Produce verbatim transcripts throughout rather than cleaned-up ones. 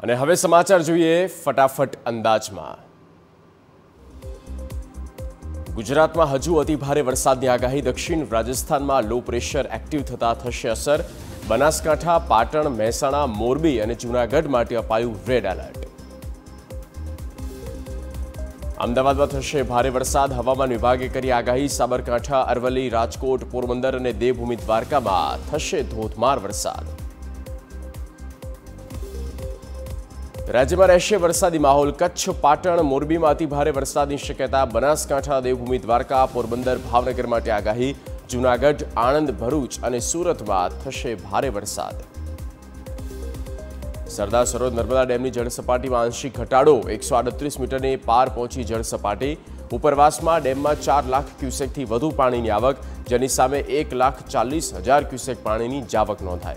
અને હવે સમાચાર જોઈએ ફટાફટ અંદાજમાં। ગુજરાતમાં હજુ અતિ ભારે વરસાદની આગાહી। દક્ષિણ રાજસ્થાનમાં લો પ્રેશર એક્ટિવ થતા થશે અસર। બનાસકાંઠા, પાટણ, મહેસાણા, મોરબી અને જૂનાગઢ માટે અપાયું રેડ એલર્ટ। અમદાવાદમાં થશે ભારે વરસાદ। હવામાન વિભાગે કરી આગાહી। સાબરકાંઠા, અરવલ્લી, રાજકોટ, પોરબંદર અને દેવભૂમિ દ્વારકામાં થશે ધોધમાર વરસાદ। રાજ્યમાં રહેશે વરસાદી માહોલ। કચ્છ, પાટણ, મોરબીમાં અતિ ભારે વરસાદની શક્યતા। બનાસકાંઠા, દેવભૂમિ દ્વારકા, પોરબંદર, ભાવનગર માટે આગાહી। જૂનાગઢ, આણંદ, ભરૂચ અને સુરતમાં થશે ભારે વરસાદ। સરદાર સરોવર નર્મદા ડેમની જળસપાટીમાં આંશિક ઘટાડો। એકસો આડત્રીસ મીટરની પાર પહોંચી જળસપાટી। ઉપરવાસમાં ડેમમાં ચાર લાખ ક્યુસેકથી વધુ પાણીની આવક, જેની સામે એક લાખ ચાલીસ હજાર ક્યુસેક પાણીની જાવક નોંધાઈ।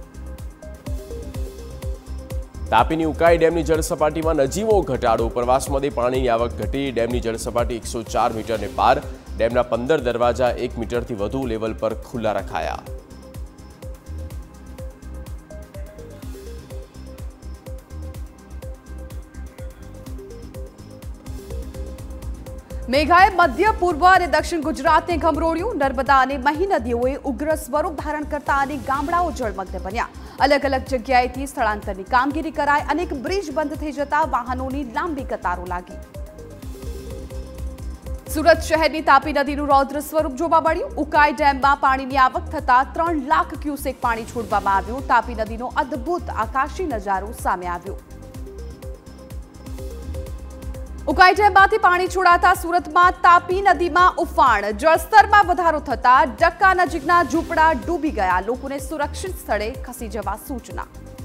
તાપીની ઉકાઈ ડેમની જળસપાટીમાં નજીવો ઘટાડો। ઉપરવાસમાંથી પાણીની આવક ઘટી। ડેમની જળસપાટી એકસો ચાર મીટરને પાર। ડેમના પંદર દરવાજા એક મીટરથી વધુ લેવલ પર ખુલ્લા રખાયા। મેઘાએ મધ્ય પૂર્વ અને દક્ષિણ ગુજરાતને ગમરોળ્યું। નર્મદા અને મહી નદીઓએ ઉગ્ર સ્વરૂપ ધારણ કરતા અનેક ગામડાઓ જળમગ્ન બન્યા। अलग अलग जग्याएथी स्थलांतरनी कामगीरी कराई। अनेक ब्रिज बंद थई जता वाहनोनी लांबी कतारो लागी। सूरत शहरनी तापी नदीनुं रौद्र स्वरूप जोवा मळ्युं। उकाई डेममां पाणीनी आवक थता त्रण लाख क्यूसेक पाणी छोडवामां आव्युं। तापी नदीनो अद्भुत आकाशी नजारो सामे आव्यो। उकाई डेममांथी पाणी छोड़ाता सूरतमां तापी नदीमां उफाण। जलस्तरमां वधारो थता डक्का नजीकना झूंपड़ा डूबी गया। लोकोने सुरक्षित स्थळे खसी जवा सूचना।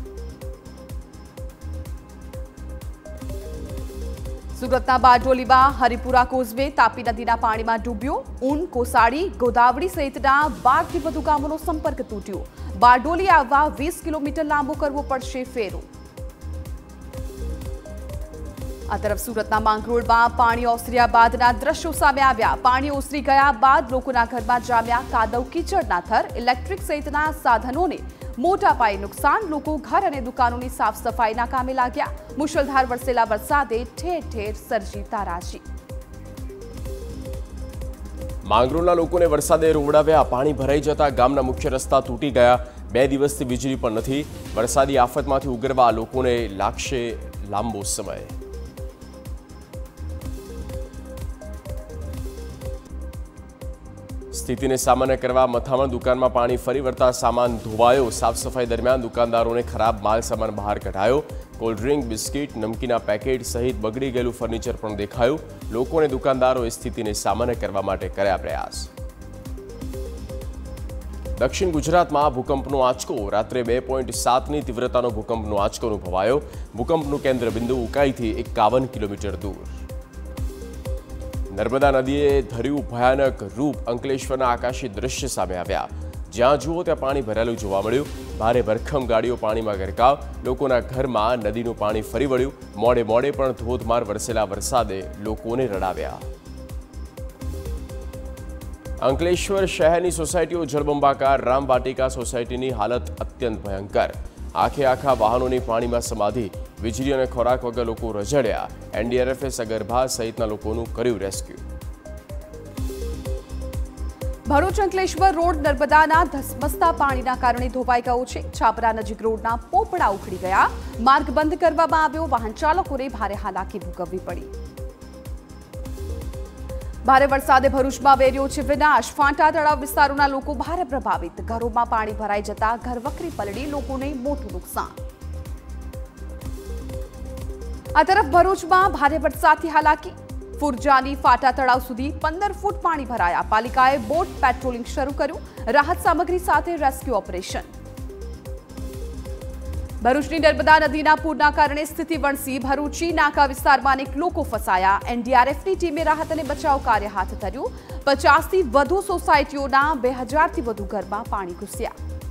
सूरतना बारडोलीमां हरिपुरा कोઝવે तापी नदीना पाणीमां डूब्यो। ऊन, कोसाड़ी, गोदावड़ी सहितना बार थी वधु गामोनो संपर्क तूट्यो। बारडोली आववा वीस किलोमीटर लांबो करवो पड़शे फेरो। आ तरफ सूरतना માંગરોળમાં પાણી ઓસર્યા બાદના દ્રશ્યો સામે આવ્યા। પાણી ઓસરી ગયા બાદ લોકોના ઘરમાં જામ્યા કાદવ કીચડના થર। ઇલેક્ટ્રિક સહિતના સાધનોને મોટા પાયે નુકસાન। લોકો ઘર અને દુકાનોની સાફ સફાઈના કામે લાગ્યા। મુશળધાર વરસેલા વરસાદે ઠેર ઠેર સર્જી તારાજી। માંગરોળના લોકોને વરસાદે રોવડાવ્યા। પાણી ભરાઈ જતા ગામના મુખ્ય રસ્તા તૂટી ગયા। બે દિવસથી વીજળી પણ નથી। વરસાદી આફતમાંથી ઉગરવા લોકોને લાગશે લાંબો સમય। સ્થિતિને સામાન્ય કરવા મથામણ। દુકાનમાં પાણી ફરી વળતા સામાન ધોવાયો। સાફ સફાઈ દરમિયાન દુકાનદારોને ખરાબ માલ સામાન બહાર કઢાયો। કોલ્ડ ડ્રિંક, બિસ્કિટ, નમકીના પેકેટ સહિત બગડી ગયેલું ફર્નિચર પણ દેખાયું। લોકો અને દુકાનદારોએ સ્થિતિને સામાન્ય કરવા માટે કર્યા પ્રયાસ। દક્ષિણ ગુજરાતમાં ભૂકંપનો આંચકો। રાત્રે બે પોઈન્ટ સાતની તીવ્રતાનો ભૂકંપનો આંચકો અનુભવાયો। ભૂકંપનું કેન્દ્ર બિંદુ ઉકાઈથી એકાવન કિલોમીટર દૂર। નર્મદા નદીએ ધર્યું ભયાનક રૂપ। અંકલેશ્વરના આકાશી દૃશ્ય સામે આવ્યા। જ્યાં જુઓ ત્યાં પાણી ભરેલું જોવા મળ્યું। ભારે ભરખમ ગાડીઓ પાણીમાં ગરકાવ। લોકોના ઘરમાં નદીનું પાણી ફરી વળ્યું। મોડે મોડે પણ ધોધમાર વરસેલા વરસાદે લોકોને રડાવ્યા। અંકલેશ્વર શહેરની સોસાયટીઓ જળબંબાકાર। રામવાટિકા સોસાયટીની હાલત અત્યંત ભયંકર। આખે આખા વાહનોની પાણીમાં સમાધિ। વીજળી અને ખોરાક વગર લોકો રઝળ્યા। એનડીઆરએફે સગર્ભા સહિતના લોકોનું કર્યું રેસ્ક્યુ। ભરૂચ અંકલેશ્વર રોડ નર્મદાના ધસમસતા પાણીના કારણે ધોવાઈ ગયો છે। છાપરા નજીક રોડના પોપડા ઉખડી ગયા। માર્ગ બંધ કરવામાં આવ્યો। વાહન ચાલકોને ભારે હાલાકી ભોગવવી પડી। ભારે વરસાદે ભરૂચમાં વેર્યો છે વિનાશ। ફાંટા તળાવ વિસ્તારોના લોકો ભારે પ્રભાવિત। ઘરોમાં પાણી ભરાઈ જતા ઘરવખરી પલળી લોકોને મોટું નુકસાન। आ तरफ भरूचमां भारे वरसादथी हालाकी। फुरजानी फाटा तळाव सुधी पंदर फूट पाणी भराया। पालिकाए बोट पेट्रोलिंग शरू कर्युं। राहत सामग्री साथे रेस्क्यू ऑपरेशन। भरूचनी नर्मदा नदीना पूરના કારણે સ્થિતિ વણસી। ભરૂચી નાકા વિસ્તારમાં અનેક લોકો ફસાયા। એનડીઆરએફની ટીમે રાહત અને બચાવ કાર્ય હાથ ધર્યું। પચાસથી વધુ સોસાયટીઓના બે હજારથી વધુ ઘરમાં પાણી ઘૂસ્યા।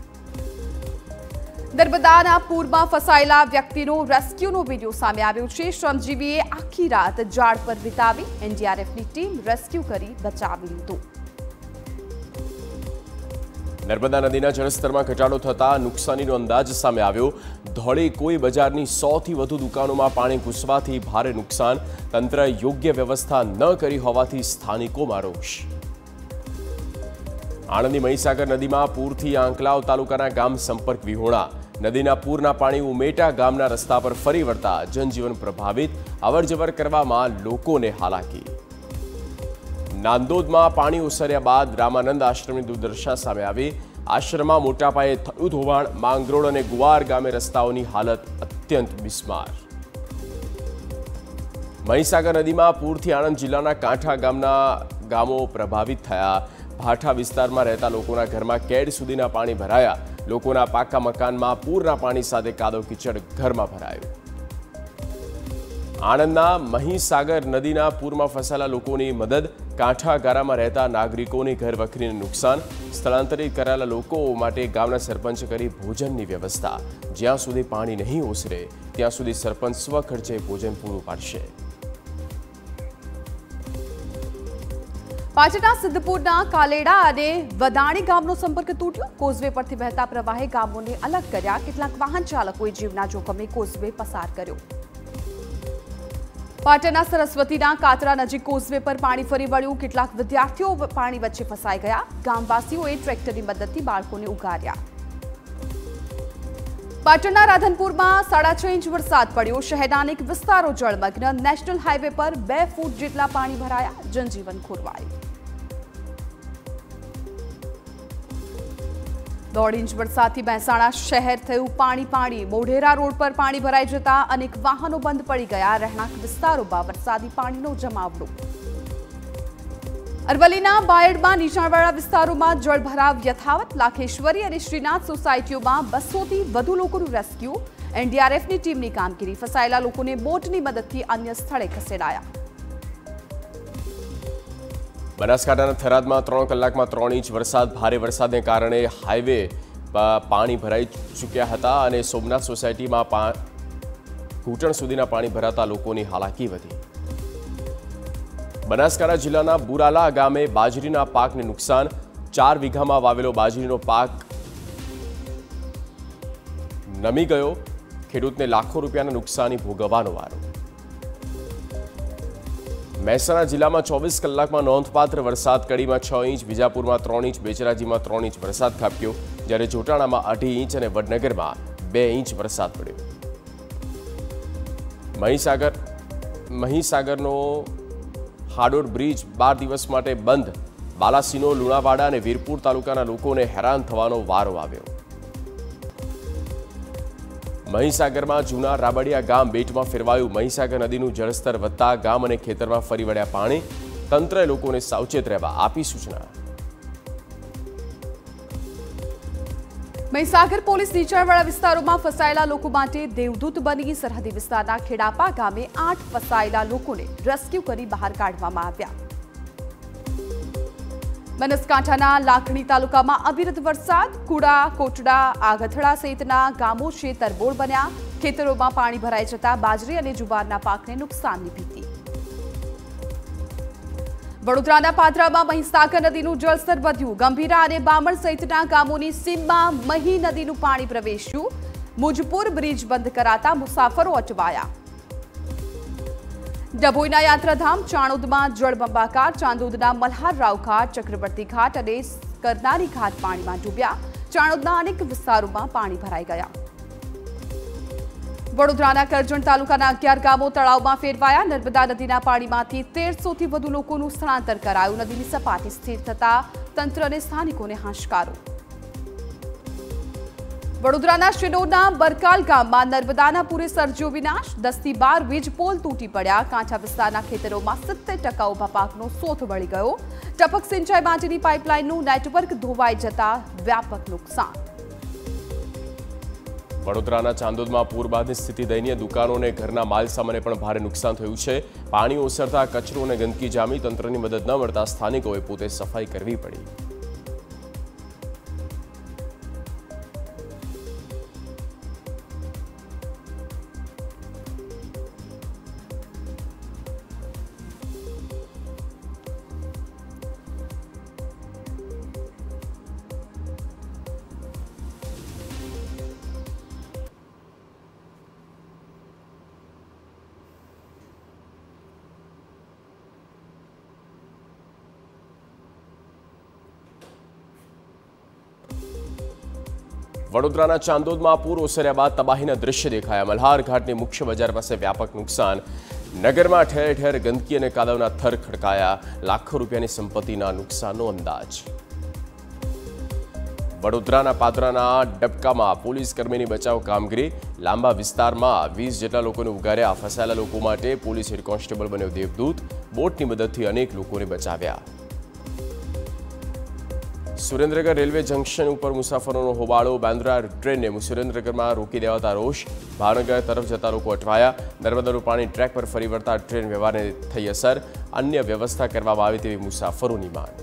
નર્મદાના પૂરમાં ફસાયેલા વ્યક્તિનો રેસ્ક્યુનો વિડીયો સામે આવ્યો છે। શ્રમજીવીએ આખી રાત ઝાડ પર વિતાવી। એનડીઆરએફની ટીમ રેસ્ક્યુ કરી બચાવી લીધું। નર્મદા નદીના જળસ્તરમાં ઘટાડો થતાં નુકસાનીનો અંદાજ સામે આવ્યો. ધોળી કોઈ બજારની સોથી વધુ દુકાનોમાં પાણી ઘૂસવાથી ભારે નુકસાન. તંત્રએ યોગ્ય વ્યવસ્થા ન કરી હોવાથી સ્થાનિકોમાં રોષ. આણંદની મહીસાગર નદીમાં પૂરથી આંકલાવ તાલુકાના ગામ સંપર્ક વિહોણા. નદીના પૂરના પાણી ઉમેટા ગામના રસ્તા પર ફરી વળતા જનજીવન પ્રભાવિત. અવરજવર કરવામાં લોકોને હાલાકી. નાંદોદમાં પાણી ઓસર્યા બાદ રામાનંદ આશ્રમની દુર્દશા સામે આવી. આશ્રમમાં મોટા પાયે થયું ધોવાણ. માંગરોળ અને ગુવાર ગામે રસ્તાઓની હાલત અત્યંત બિસ્માર. મહીસાગર નદીમાં પૂરથી આણંદ જિલ્લાના કાંઠા ગામના ગામો પ્રભાવિત થયા. ભાઠા વિસ્તારમાં રહેતા લોકોના ઘરમાં કેડ સુધીના પાણી ભરાયા. લોકોના પાકા મકાનમાં પૂરના પાણી સાથે કાદવ કીચડ ઘરમાં ભરાયું. આણંદના મહીસાગર નદીના પૂરમાં ફસાયેલા લોકોની મદદ. કાંઠા ગારામાં રહેતા નાગરિકોની ઘર વખરીને નુકસાન. સ્થળાંતરિત કરાયેલા લોકો માટે ગામના સરપંચે કરી ભોજનની વ્યવસ્થા. જ્યાં સુધી પાણી નહીં ઓસરે ત્યાં સુધી સરપંચ સ્વખર્ચે ભોજન પૂરું પાડશે. પાટણના સિદ્ધપુરના કાલેડા અને વદાણી ગામનો સંપર્ક તૂટ્યો. કોઝવે પરથી વહેતા પ્રવાહે ગામોને અલગ કર્યા. કેટલાક વાહન ચાલકોએ જીવના જોખમે કોઝવે પસાર કર્યો. પાટણના સરસ્વતીના કાતરા નજીક કોઝવે પર પાણી ફરી વળ્યું. કેટલાક વિદ્યાર્થીઓ પાણી વચ્ચે ફસાઈ ગયા. ગામવાસીઓએ ટ્રેક્ટરની મદદથી બાળકોને ઉગાર્યા. પાટણના રાધનપુરમાં સાડા છ ઇંચ વરસાદ પડ્યો. શહેરના અનેક વિસ્તારો જળમગ્ન. નેશનલ હાઈવે પર બે ફૂટ જેટલા પાણી ભરાયા. જનજીવન ખોરવાયું. દોઢ ઇંચ વરસાદથી મહેસાણા શહેર થયું પાણી પાણી. મોઢેરા રોડ પર પાણી ભરાઈ જતા અનેક વાહનો બંધ પડી ગયા. રહેણાંક વિસ્તારોમાં વરસાદી પાણીનો જમાવડો. અરવલ્લીના બાયડમાં નીચાણવાળા વિસ્તારોમાં જળભરાવ યથાવત. લાખેશ્વરી અને શ્રીનાથ સોસાયટીઓમાં બસોથી વધુ લોકોનું રેસ્ક્યુ. એનડીઆરએફની ટીમની કામગીરી. ફસાયેલા લોકોને બોટની મદદથી અન્ય સ્થળે ખસેડાયા. બનાસકાંઠાના થરાદમાં ત્રણ કલાકમાં ત્રણ ઇંચ વરસાદ. ભારે વરસાદને કારણે હાઈવે પાણી ભરાઈ ચૂક્યા હતા અને સોમનાથ સોસાયટીમાં ઘૂંટણ સુધીના પાણી ભરાતા લોકોની હાલાકી વધી. બનાસકાંઠા જિલ્લાના બુરાલા ગામે બાજરીના પાકને નુકસાન. ચાર વીઘામાં વાવેલો બાજરીનો પાક નમી ગયો. ખેડૂતને લાખો રૂપિયાના નુકસાની ભોગવવાનો વારો. મહેસાણા જિલ્લામાં ચોવીસ કલાકમાં નોંધપાત્ર વરસાદ. કડીમાં છ ઇંચ, વિજાપુરમાં ત્રણ ઇંચ, બેચરાજીમાં ત્રણ ઇંચ વરસાદ ખાબક્યો. જ્યારે જોટાણામાં અઢી ઇંચ અને વડનગરમાં બે ઇંચ વરસાદ પડ્યો. મહીસાગર મહીસાગરનો હાડોડ બ્રિજ બાર દિવસ માટે બંધ. બાલાસિનો, લુણાવાડા અને વીરપુર તાલુકાના લોકોને હેરાન થવાનો વારો આવ્યો. મહીસાગરમાં જૂના રાબડિયા ગામ બેટમાં ફેરવાયું. મહીસાગર નદીનું જળસ્તર વધતા ગામ અને ખેતરમાં ફરી વળ્યા પાણી. તંત્રએ લોકોને સાવચેત રહેવા આપી સૂચના. મહીસાગર પોલીસ નીચાણવાળા વિસ્તારોમાં ફસાયેલા લોકો માટે દેવદૂત બની. સરહદી વિસ્તારના ખેડાપા ગામે આઠ ફસાયેલા લોકોને રેસ્ક્યુ કરી બહાર કાઢવામાં આવ્યા. બનાસકાંઠાના લાખણી તાલુકામાં અવિરત વરસાદ. કુડા, કોટડા, આગથડા સહિતના ગામો છે તરબોળ બન્યા. ખેતરોમાં પાણી ભરાઈ જતા બાજરી અને જુવારના પાકને નુકસાનની ભીતિ. વડોદરાના પાદરામાં મહીસાગર નદીનું જળસ્તર વધ્યું. ગંભીરા અને બામણ સહિતના ગામોની સીમમાં મહી નદીનું પાણી પ્રવેશ્યું. મુજપુર બ્રિજ બંધ કરાતા મુસાફરો અટવાયા. ડભોઈના યાત્રાધામ ચાણોદમાં જળબંબાકાર. ચાંદોદના મલ્હારરાવ ઘાટ, ચક્રવર્તી ઘાટ અને કરનારી ઘાટ પાણીમાં ડૂબ્યા. ચાણોદના અનેક વિસ્તારોમાં પાણી ભરાઈ ગયા. વડોદરાના કરજણ તાલુકાના અગિયાર ગામો તળાવમાં ફેરવાયા. નર્મદા નદીના પાણીમાંથી તેરસોથી વધુ લોકોનું સ્થળાંતર કરાયું. નદીની સપાટી સ્થિર થતા તંત્ર અને સ્થાનિકોને હાશકારો. વડોદરાના શિનોરના બરકાલ ગામમાં નર્મદાના પૂરે સર્જ્યો વિનાશ. દસથી બાર વીજ પોલ તૂટી પડ્યા. કાંઠા વિસ્તારના ખેતરોમાં સિત્તેર ટકા ઉભા પાકનો સોથ વળી ગયો. ટપક સિંચાઈ માટેની પાઇપલાઇનનું નેટવર્ક ધોવાઈ જતા વ્યાપક નુકસાન. વડોદરાના ચાંદોદમાં પૂર બાદની સ્થિતિ દયનીય. દુકાનો અને ઘરના માલ સામાને પણ ભારે નુકસાન થયું છે. પાણી ઓસરતા કચરો અને ગંદકી જામી. તંત્રની મદદ ન મળતા સ્થાનિકોએ પોતે સફાઈ કરવી પડી. વડોદરાના ચાંદોદમાં પૂર ઓસર્યા બાદ તબાહીના દ્રશ્ય દેખાયા। મલ્હાર ઘાટની મુખ્ય બજાર પાસે વ્યાપક નુકસાન। નગરમાં ઠેર ઠેર ગંદકી અને કાદવના થર ખડકાયા। લાખો રૂપિયાની સંપત્તિના નુકસાનનો અંદાજ। વડોદરાના પાદરાના ડબકામાં પોલીસ કર્મીની બચાવ કામગીરી। લાંબા વિસ્તારમાં વીસ જેટલા લોકોને ઉગાર્યા। ફસાયેલા લોકો માટે પોલીસ હેડ કોન્સ્ટેબલ બન્યો દેવદૂત। બોટની મદદથી અનેક લોકોને બચાવ્યા। સુરેન્દ્રનગર રેલવે જંકશન ઉપર મુસાફરોનો હોબાળો। બાંદ્રા ટ્રેનને સુરેન્દ્રનગરમાં રોકી દેવાતા રોષ। ભાવનગર તરફ જતા લોકો અટવાયા। નર્મદાનું પાણી ટ્રેક પર ફરી વળતા ટ્રેન વ્યવહારને થઈ અસર। અન્ય વ્યવસ્થા કરવામાં આવે તેવી મુસાફરોની માંગ।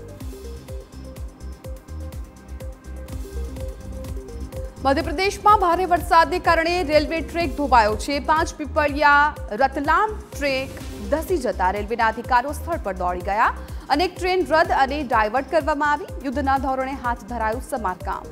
મધ્યપ્રદેશમાં ભારે વરસાદને કારણે રેલવે ટ્રેક ધોવાયો છે। પાંચ પીપળિયા રતલામ ટ્રેક ધસી જતા રેલવેના અધિકારીઓ સ્થળ પર દોડી ગયા। અનેક ટ્રેન રદ અને ડાયવર્ટ કરવામાં આવી। યુદ્ધના ધોરણે હાથ ધરાયું સમારકામ।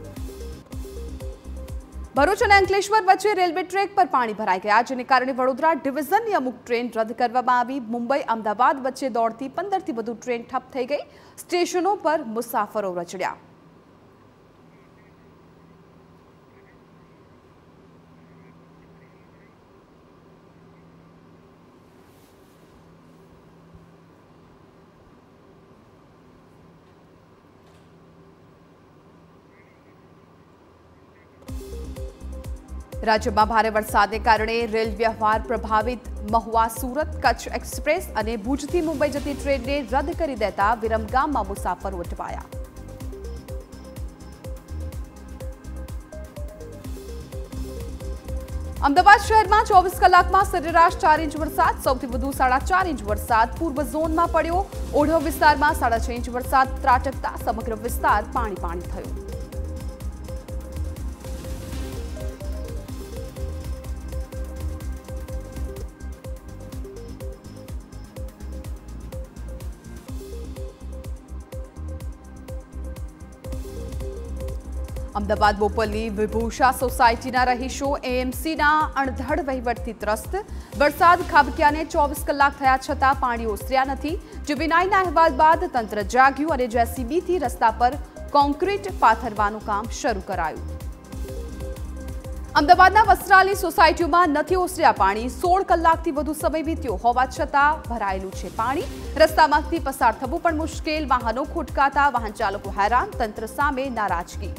ભરૂચ અને અંકલેશ્વર વચ્ચે રેલવે ટ્રેક પર પાણી ભરાઈ ગયા, જેને કારણે વડોદરા ડિવિઝનની અમુક ટ્રેન રદ કરવામાં આવી। મુંબઈ અમદાવાદ વચ્ચે દોડતી પંદરથી વધુ ટ્રેન ઠપ થઈ ગઈ। સ્ટેશનો પર મુસાફરો રચડ્યા। રાજ્યમાં ભારે વરસાદને કારણે રેલ વ્યવહાર પ્રભાવિત। મહુવા સુરત કચ્છ એક્સપ્રેસ અને ભુજથી મુંબઈ જતી ટ્રેનને રદ કરી દેતા વિરમગામમાં મુસાફરો અટવાયા। અમદાવાદ શહેરમાં ચોવીસ કલાકમાં સરેરાશ ચાર ઇંચ વરસાદ। સૌથી વધુ સાડા ચાર ઇંચ વરસાદ પૂર્વ ઝોનમાં પડ્યો। ઓઢવ વિસ્તારમાં સાડા છ ઇંચ વરસાદ ત્રાટકતા સમગ્ર વિસ્તાર પાણી પાણી થયો। અમદાવાદ બોપલની વિભૂષા સોસાયટીના રહીશો એએમસીના અણધડ વહીવટથી ત્રસ્ત। વરસાદ ખાબક્યાને ચોવીસ કલાક થયા છતાં પાણી ઓસર્યા નથી। જીબીનાઈના અહેવાલ બાદ તંત્ર જાગ્યું અને જેસીબીથી રસ્તા પર કોન્ક્રીટ પાથરવાનું કામ શરૂ કરાયું। અમદાવાદના વસ્ત્રાલી સોસાયટીઓમાં નથી ઓસર્યા પાણી। સોળ કલાકથી વધુ સમય વીત્યો હોવા છતાં ભરાયેલું છે પાણી। રસ્તામાંથી પસાર થવું પણ મુશ્કેલ। વાહનો ખોટકાતા વાહન ચાલકો હેરાન। તંત્ર સામે નારાજગી।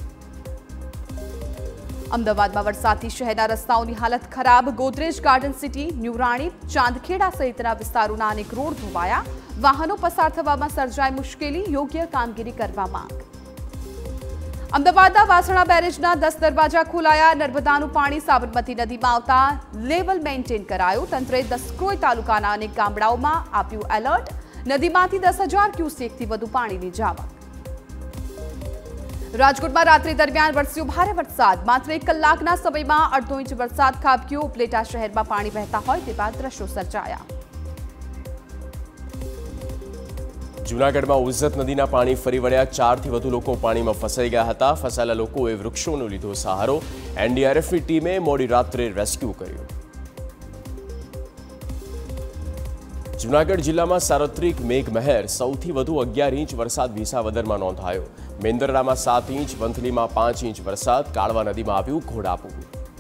અમદાવાદમાં વરસાદથી શહેરના રસ્તાઓની હાલત ખરાબ। ગોદરેજ ગાર્ડન સિટી, ન્યૂ રાણી, ચાંદખેડા સહિતના વિસ્તારોના અનેક રોડ ધોવાયા। વાહનો પસાર થવામાં સર્જાય મુશ્કેલી। યોગ્ય કામગીરી કરવા માંગ। અમદાવાદના વાસણા બેરેજના દસ દરવાજા ખોલાયા। નર્મદાનું પાણી સાબરમતી નદીમાં આવતા લેવલ મેન્ટેન કરાયું। તંત્રે દસક્રોઈ તાલુકાના અનેક ગામડાઓમાં આપ્યું એલર્ટ। નદીમાંથી દસ હજાર ક્યુસેકથી વધુ પાણીની જાવક। રાજકોટમાં રાત્રિ દરમિયાન વરસ્યો ભારે વરસાદ। માત્ર એક કલાકના સમયમાં અડધો ઇંચ વરસાદ ખાબક્યો। ઉપલેટા શહેરમાં પાણી વહેતા હોય તેવા દ્રશ્યો સર્જાયા। જૂનાગઢમાં ઉઝત નદીના પાણી ફરી વળ્યા। ચારથી વધુ લોકો પાણીમાં ફસાઈ ગયા હતા। ફસાયેલા લોકોએ વૃક્ષોનો લીધો સહારો। એનડીઆરએફની ટીમે મોડી રાત્રે રેસ્ક્યુ કર્યું। જૂનાગઢ જિલ્લામાં સાર્વત્રિક મેઘમહેર। સૌથી વધુ અગિયાર ઇંચ વરસાદ વિસાવદરમાં નોંધાયો। મેંદરડામાં સાત ઇંચ, વંથલીમાં પાંચ ઇંચ વરસાદ। કાળવા નદીમાં આવ્યું ઘોડાપૂર।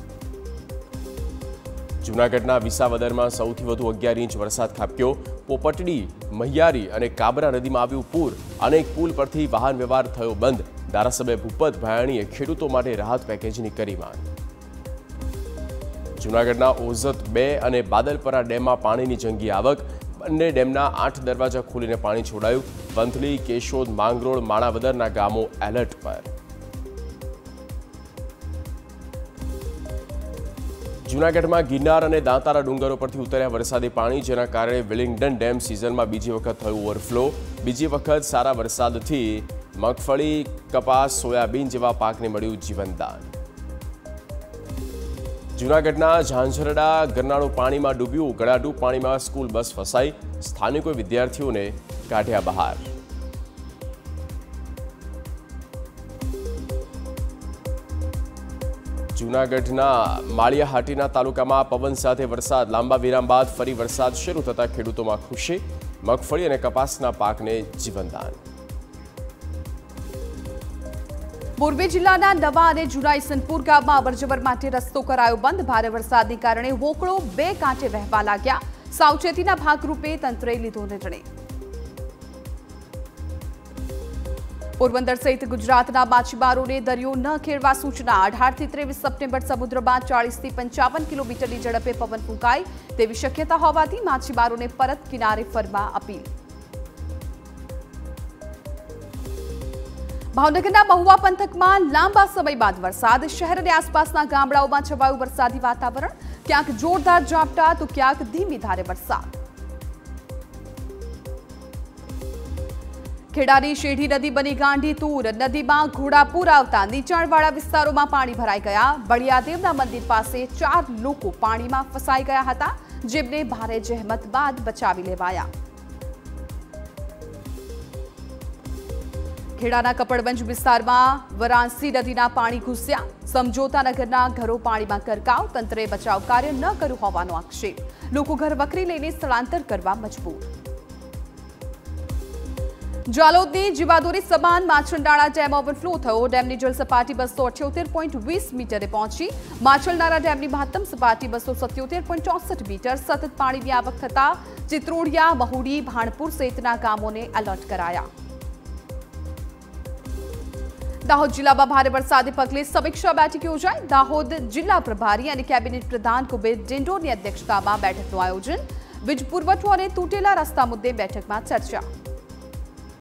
જૂનાગઢના વિસાવદરમાં સૌથી વધુ અગિયાર ઇંચ વરસાદ ખાબક્યો। પોપટડી, મહિયારી અને કાબરા નદીમાં આવ્યું પૂર। અનેક પુલ પરથી વાહન વ્યવહાર થયો બંધ। ધારાસભ્ય ભૂપત ભાયાણીએ ખેડૂતો માટે રાહત પેકેજની કરી માંગ। જૂનાગઢના ઓઝત બે અને બાદલપરા ડેમમાં પાણીની જંગી આવક। બંને ડેમના આઠ દરવાજા ખોલીને પાણી છોડાયું। વંથલી, કેશોદ, માંગરોળ, માણાવદરના ગામો એલર્ટ પર। જૂનાગઢમાં ગિરનાર અને દાંતારા ડુંગરો પરથી ઉતર્યા વરસાદી પાણી, જેના કારણે વિલિંગડન ડેમ સિઝનમાં બીજી વખત થયું ઓવરફ્લો। બીજી વખત સારા વરસાદથી મગફળી, કપાસ, સોયાબીન જેવા પાકને મળ્યું જીવનદાન। જૂનાગઢના ઝાંઝરડા ગરનાળું પાણીમાં ડૂબ્યું। ગળાડૂબ પાણીમાં સ્કૂલ બસ ફસાઈ। સ્થાનિકોએ વિદ્યાર્થીઓને કાઢ્યા બહાર। જૂનાગઢના માળિયાહાટીના તાલુકામાં પવન સાથે વરસાદ। લાંબા વિરામ બાદ ફરી વરસાદ શરૂ થતા ખેડૂતોમાં ખુશી। મગફળી અને કપાસના પાકને જીવનદાન। મોરબી જિલ્લાના નવા અને જૂના ઈસનપુર ગામમાં અવરજવર માટે રસ્તો કરાયો બંધ। ભારે વરસાદને કારણે વોકળો બે કાંઠે વહેવા લાગ્યા। સાવચેતીના ભાગરૂપે તંત્રએ લીધો નિર્ણય। પોરબંદર સહિત ગુજરાતના માછીમારોને દરિયો ન ખેડવા સૂચના। અઢાર થી ત્રેવીસ સપ્ટેમ્બર સમુદ્રમાં ચાલીસ થી પંચાવન કિલોમીટરની ઝડપે પવન ફૂંકાય તેવી શક્યતા હોવાથી માછીમારોને પરત કિનારે ફરવા અપીલ। ભાવનગરના મહુવા પંથકમાં લાંબા સમય બાદ વરસાદ। શહેર અને આસપાસના ગામડાઓમાં છવાયું વરસાદી વાતાવરણ। ક્યાંક જોરદાર ઝાપટા તો ક્યાંક ધીમી ધારે વરસાદ। ખેડાની શેઢી નદી બની ગાંડી તૂર। નદીમાં ઘોડાપૂર આવતા નીચાણવાળા વિસ્તારોમાં પાણી ભરાઈ ગયા। બળિયાદેવના મંદિર પાસે ચાર લોકો પાણીમાં ફસાઈ ગયા હતા, જેમને ભારે જહેમત બાદ બચાવી લેવાયા। ખેડાના કપડવંજ વિસ્તારમાં વરાંસી નદીના પાણી ઘૂસ્યા। સમજોતા નગરના ઘરો પાણીમાં ગરકાવ। તંત્રે બચાવ કાર્ય ન કર્યું હોવાનો આક્ષેપ। લોકો ઘર વખરી લઈને સ્થળાંતર કરવા મજબૂર। જાલોદની જીવાદોરી સમાન માછલનાળા ડેમ ઓવરફ્લો થયો। ડેમની જળ સપાટી બસો અઠ્યોતેર પોઈન્ટ વીસ મીટરે પહોંચી। માછલનાળા ડેમની મહત્તમ સપાટી બસો સત્યોતેર પોઈન્ટ ચોસઠ મીટર। સતત પાણીની આવક થતા ચિત્રોડિયા, મહુડી, ભાણપુર સહિતના ગામોને એલર્ટ કરાયા। દાહોદ જિલ્લામાં ભારે વરસાદને પગલે સમીક્ષા બેઠક યોજાઈ। દાહોદ જિલ્લા પ્રભારી અને કેબિનેટ પ્રધાન કુબેર ડિંડોરની અધ્યક્ષતામાં બેઠકનું આયોજન। વીજ પુરવઠો અને તૂટેલા રસ્તા મુદ્દે બેઠકમાં ચર્ચા।